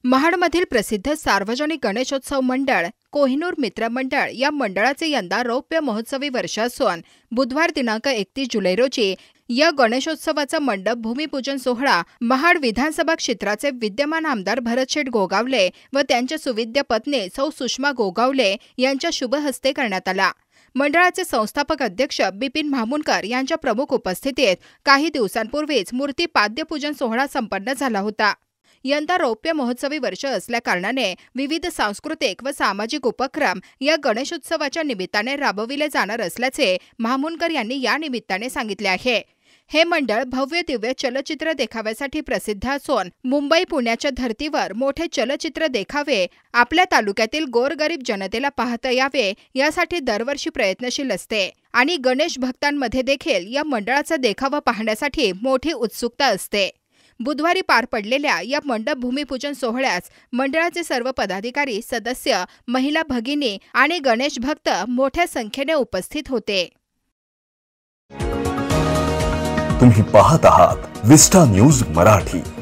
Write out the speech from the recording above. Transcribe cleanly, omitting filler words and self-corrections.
महाडमधील प्रसिद्ध सार्वजनिक गणेशोत्सव मंडळ कोहिनूर मित्र मंडळ या मंडळाचे यंदा रौप्य महोत्सवी वर्ष असून बुधवार दिनांक 31 जुलै रोजी या गणेशोत्सवाचा मंडप भूमिपूजन सोहळा महाड विधानसभा क्षेत्राचे विद्यमान आमदार भरतशेठ गोगावले व त्यांच्या सुविद्य पत्नी सौ सुषमा गोगावले यांच्या शुभ हस्ते करण्यात आला। मंडळाचे संस्थापक अध्यक्ष बिपिन म्हामुनकर यांच्या प्रमुख उपस्थितीत काही दिवसांपूर्वीच मूर्ती पाद्यपूजन सोहळा संपन्न झाला होता। यंदा रौप्य महोत्सवी वर्ष असल्याकारणाने विविध सांस्कृतिक व सामाजिक उपक्रम या गणेशोत्सवाच्या निमित्ताने राबविले जाणार असल्याचे म्हामुनकर यांनी या निमित्ताने सांगितले आहे। हे मंडळ भव्य दिव्य चलचित्र देखाव्यासाठी प्रसिद्ध असून मुंबई पुण्याच्या धर्तीवर मोठे चलचित्र देखावे आपल्या तालुक्यातील गोरगरीब जनतेला पाहता यावे यासाठी दरवर्षी प्रयत्नशील असते आणि गणेश भक्तांमध्ये देखील या मंडळाचा देखावा पाहण्यासाठी मोठी उत्सुकता असते। बुधवारी पार पडलेल्या या मंडप भूमिपूजन सोहळ्यास मंडळाचे सर्व पदाधिकारी, सदस्य, महिला भगिनी आणि गणेश भक्त मोठ्या संख्येने उपस्थित होते। तुम्ही पाहत आहात विस्टा न्यूज मराठी।